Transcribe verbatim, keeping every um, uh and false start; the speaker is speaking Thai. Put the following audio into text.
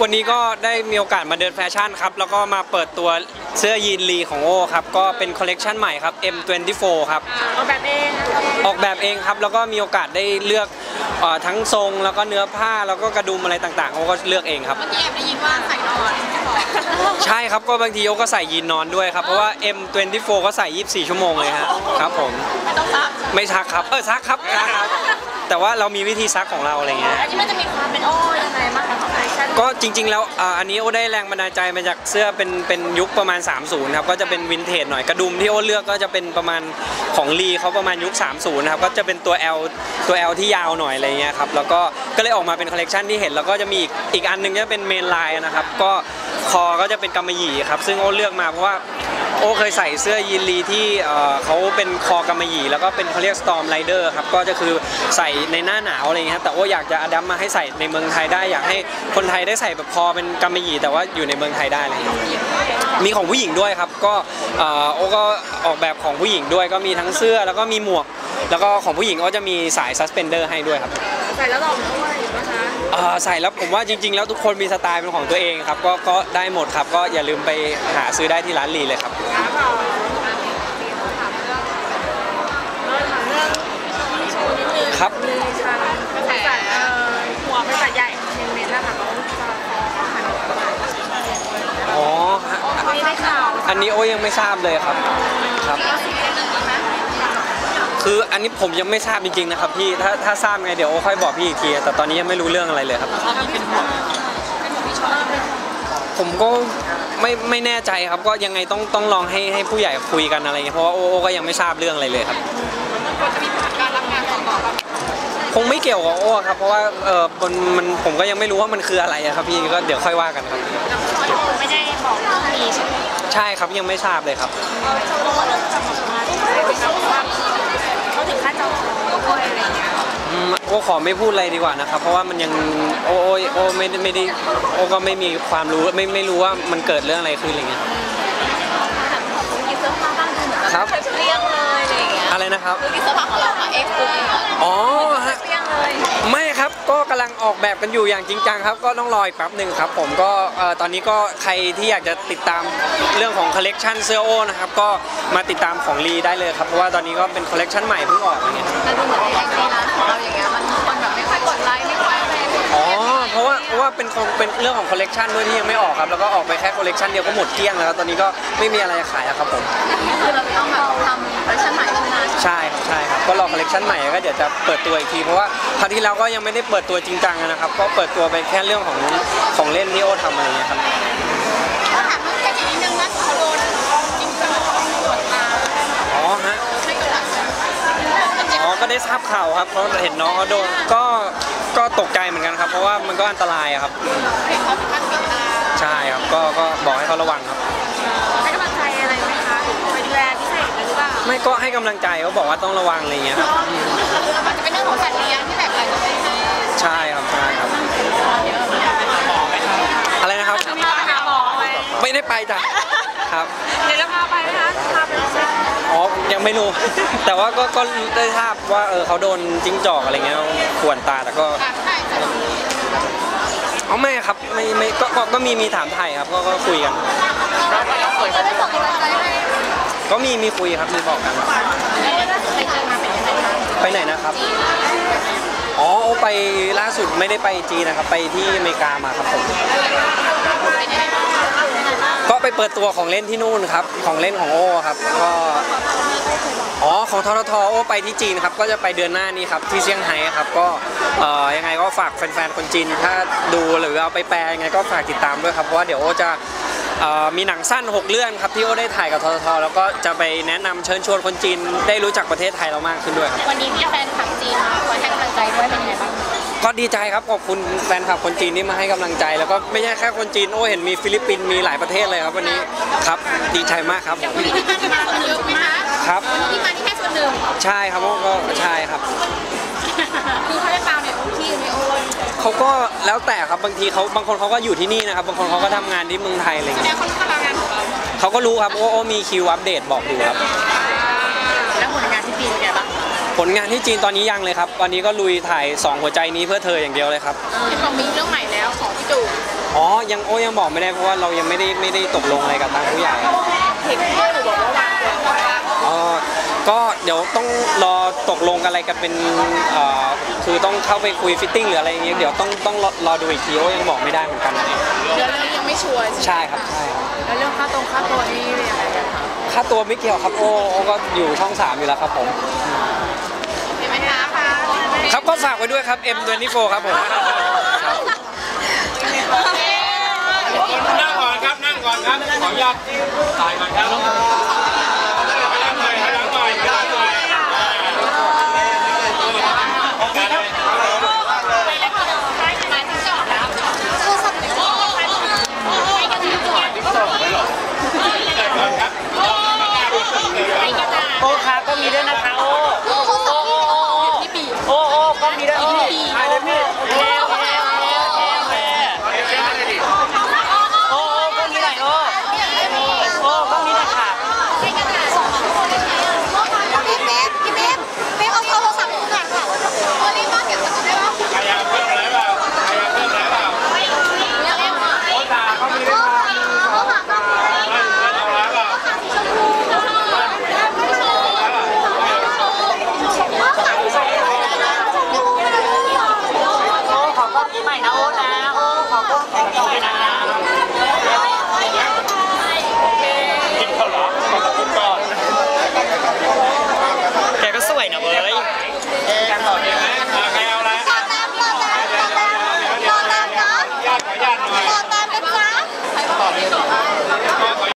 วันนี้ก็ได้มีโอกาสมาเดินแฟชั่นครับแล้วก็มาเปิดตัวเสื้อยีนลีของโอครับก็เป็นคอลเลกชันใหม่ครับ เอ็ม ยี่สิบสี่ ครับออกแบบเองออกแบบเองครับแล้วก็มีโอกาสได้เลือกทั้งทรงแล้วก็เนื้อผ้าแล้วก็กระดุมอะไรต่างๆโอก็เลือกเองครับเมื่อกี้แอบได้ยินว่าใส่นอนใช่ครับก็บางทีโอก็ใส่ยีนนอนด้วยครับเพราะว่า เอ็ม ยี่สิบสี่ ก็ใส่ยี่สิบสี่ชั่วโมงเลยฮะครับผมไม่ต้องซักไม่ซักครับเออซักครับครับแต่ว่าเรามีวิธีซักของเราอะไรเงี้ยอันนี้มันจะมีความเป็นโอ้ยังไงบ้างคะของคอลเลคชั่นก็จริงๆแล้วอันนี้โอได้แรงบันดาลใจมาจากเสื้อเป็นเป็นยุคประมาณสามสิบครับก็จะเป็นวินเทจหน่อยกระดุมที่โอเลือกก็จะเป็นประมาณของลีเขาประมาณยุคสามสิบนะครับก็จะเป็นตัว L ตัว L ที่ยาวหน่อยอะไรเงี้ยครับแล้วก็ก็เลยออกมาเป็นคอลเลกชันที่เห็นแล้วก็จะมีอีกอีกอันนึงจะเป็นเมนไลน์นะครับก็คอก็จะเป็นกำมะหยี่ครับซึ่งโอเลือกมาเพราะว่าโอเคยใส่เสื้อยีนลีที่เขาเป็นคอกำมะหยี่แล้วก็เป็นเขาเรียก Storm Rider ครับก็จะคือใส่ในหน้าหนาวอะไรเงี้ยแต่โออยากจะอดัมมาให้ใส่ในเมืองไทยได้อยากให้คนไทยได้ใส่แบบคอเป็นกำมะหยี่แต่ว่าอยู่ในเมืองไทยได้อะไรเงี้ยมีของผู้หญิงด้วยครับก็โอก็ออกแบบของผู้หญิงด้วยก็มีทั้งเสื้อแล้วก็มีหมวกแล้วก็ของผู้หญิงก็จะมีสายซัสเพนเดอร์ให้ด้วยครับใส่แล้วหล่อด้วยนะคะใส่แล้วผมว่าจริงๆแล้วทุกคนมีสไตล์เป็นของตัวเองครับก็ก็ได้หมดครับก็อย่าลืมไปหาซื้อได้ที่ร้านลีเลยครับครับกระแสหัวเป็นสัตว์ใหญ่เชนเมนนะคะเขาอ๋ออันนี้ได้ข่าวอันนี้โอ้ยังไม่ทราบเลยครับครับคืออันนี้ผมยังไม่ทราบจริงๆนะครับพี่ถ้าถ้าทราบไงเดี๋ยวโอ้ค่อยบอกพี่อีกทีแต่ตอนนี้ยังไม่รู้เรื่องอะไรเลยครับผมก็ไม่ไม่แน่ใจครับก็ยังไงต้องต้องลองให้ให้ผู้ใหญ่คุยกันอะไรเงี้ยเพราะว่าโอ้ก็ยังไม่ทราบเรื่องอะไรเลยครับคงไม่เกี่ยวกับโอ้ครับเพราะว่าเออมันมันผมก็ยังไม่รู้ว่ามันคืออะไรครับพี่ก็เดี๋ยวค่อยว่ากันครับไม่ได้บอกมีใช่ไหมใช่ครับยังไม่ทราบเลยครับเขาถึงขั้นจะโอ้ยอะไรเงี้ยโอ้ขอไม่พูดอะไรดีกว่านะครับเพราะว่ามันยังโอ้โอ้ไม่ไม่ได้โอ้ก็ไม่มีความรู้ไม่ไม่รู้ว่ามันเกิดเรื่องอะไรขึ้นอะไรเงี้ยครับเรียงเลยอะไรเงี้ยอะไรนะครับคือที่เสื้อผ้าของเราค่ะเอ็กซ์ปุ๊บอ๋อฮะไม่ครับก็กำลังออกแบบกันอยู่อย่างจริงจังครับก็ต้องรออีกแป๊บหนึ่งครับผมก็ตอนนี้ก็ใครที่อยากจะติดตามเรื่องของคอลเลกชันเสื้อโอนะครับก็มาติดตามของลีได้เลยครับเพราะว่าตอนนี้ก็เป็นคอลเลกชันใหม่เพิ่งออกอย่างเงี้ยแต่ดูเหมือนในร้านของเราอย่างเงี้ยมันคนแบบไม่ค่อยกดไลค์ไม่ค่อยอะไรอ๋อเพราะว่าเพราะว่าเป็นเป็นเรื่องของคอลเลกชันด้วยที่ยังไม่ออกครับแล้วก็ออกไปแค่คอลเลกชันเดียวก็หมดเกลี้ยงแล้วตอนนี้ก็ไม่มีอะไรขายแล้วครับผมคือเราต้องแบบทำคอลเลกชันใหม่ใช่ไหมใช่ครับใช่ครับก็รอคอลเลกชันใหม่ก็เดี๋ยวจะเปิดตัวอีกทีเพราะว่าครั้งที่แล้วก็ยังไม่ได้เปิดตัวจริงจังนะครับก็เปิดตัวไปแค่เรื่องของของเล่นที่โอทำอะไรเงี้ยครับเขาถามเรื่องแค่นิดนึงว่าเขาโดนจริงจังตรวจตาอ๋อฮะอ๋อก็ได้ทราบข่าวครับเพราะเห็นน้องเขาโดนก็ก็ตกใจเหมือนกันครับเพราะว่ามันก็อันตรายครับใช่ครับก็ก็บอกให้เขาระวังครับให้กำลังใจอะไรไหมคะไปดูแลพิเศษหรือเปล่าไม่ก็ให้กำลังใจเขาบอกว่าต้องระวังอะไรเงี้ยครับมันจะเป็นเรื่องของสัตว์เลี้ยงที่แบบอะไรก็ไม่ให้ใช่ครับใช่ครับอะไรนะครับพาไปหาหมอไหมไม่ได้ไปจ้ะครับเดี๋ยวจะพาไปนะคะพาไปเช็คอ๋อยังไม่รู้แต่ว่าก็ก็ได้ทราบว่าเออเขาโดนจิ้งจอกอะไรเงี้ยข่วนตาแต่ก็อ๋อไม่ครับไม่ไม่ก็ก็มีมีถามไทยครับก็ก็คุยกันก็มีมีคุยครับมีบอกกันไปไหนนะครับอ๋อไปล่าสุดไม่ได้ไปจีนนะครับไปที่อเมริกามาครับผมก็ไปเปิดตัวของเล่นที่นู่นครับของเล่นของโอ้ครับก็อ๋อของทททโอ้ไปที่จีนครับก็จะไปเดือนหน้านี้ครับที่เซี่ยงไฮ้ครับก็เอ่อยังไงก็ฝากแฟนๆคนจีนถ้าดูหรือเอาไปแปลยังไงก็ฝากติดตามด้วยครับเพราะว่าเดี๋ยวโอ้จะมีหนังสั้นหกเรื่องครับที่โอ้ได้ถ่ายกับทททแล้วก็จะไปแนะนำเชิญชวนคนจีนได้รู้จักประเทศไทยเรามากขึ้นด้วยวันนี้พี่แฟนคลับจีนมาคอยให้กำลังใจด้วยเป็นยังไงบ้างก็ดีใจครับขอบคุณแฟนคลับคนจีนที่มาให้กำลังใจแล้วก็ไม่ใช่แค่คนจีนโอ้เห็นมีฟิลิปปินส์มีหลายประเทศเลยครับวันนี้ครับดีใจมากครับวันนี้ที่มาที่แค่ส่วนหนึ่งไหมคะครับที่มาที่แค่ส่วนหนึ่งใช่ครับก็ใช่ครับคือเขาได้ตามเนี่ยที่ไม่โอนเขาก็แล้วแต่ครับบางทีเขาบางคนเขาก็อยู่ที่นี่นะครับบางคนเขาก็ทำงานที่เมืองไทยอะไรอย่างเงี้ยเขารู้ตารางงานของเราเขาก็รู้ครับโอ้โอ้มีคิวอัปเดตบอกอยู่ครับแล้วผลงานที่ปีเป็นไงบ้างผลงานที่จีนตอนนี้ยังเลยครับตอนนี้ก็ลุยถ่ายสองหัวใจนี้เพื่อเธออย่างเดียวเลยครับเห็นบอกมีเรื่องใหม่แล้วของพี่ตู่อ๋อยังโอ้ยังบอกไม่ได้เพราะว่าเรายังไม่ได้ไม่ได้ตกลงอะไรกับทางผู้ใหญ่เห็นพี่ตู่บอกว่าวางตัวว่าอ๋อก็เดี๋ยวต้องรอตกลงกันอะไรกันเป็นเอ่อคือต้องเข้าไปคุยฟิตติ้งหรืออะไรอย่างเงี้ยเดี๋ยวต้องต้องรอรอดูอีกทีโอ้ยังบอกไม่ได้เหมือนกันเรื่องนี้ยังไม่ชัวร์ใช่ครับใช่แล้วเรื่องค่าตรงค่าตัวนี่ยังไงกันคะค่าตัวไม่เกี่ยวครับโอ้โอ้ก็อยู่ช่องสามอยู่แล้วครับผมเห็นไหมคะครับก็ฝากไว้ด้วยครับ เอ็ม ยี่สิบสี่ ครับผมนั่งก่อนครับนั่งก่อนครับขออนุญาตถ่ายก่อนครับนั่งหน่อยนั่งหน่อยนั่งหน่อยโอเคครับโอ้ค่ะก็มีด้วยนะคะโอ้โอ้โอ้โอ้โอ้ก็มีด้วยพี่ถ่ายเลยพี่เร็วเร็วเร็วเร็วเร็วโอ้โอ้ก็มีหน่อยโอ้โอ้ก็มีหน่อยค่ะพี่เบ๊พี่เบ๊พี่เอาโทรศัพท์หน่อยค่ะตัวนี้มากเก็บตัวได้ปะใครอยากเพิ่มอะไรเปล่าใครอยากเพิ่มอะไรเปล่าเรื่องเอ็มโอ้ตาเขามีด้วยครับไม่เอาแล้วเปล่าโอ้ขอกล้องนี้ใหม่นะโอ้นะโอ้ขอกล้องแข็งๆนะกินข้าวหลามขอบคุณก่อนแกก็สวยนะเว้ยกันต่อเนี่ย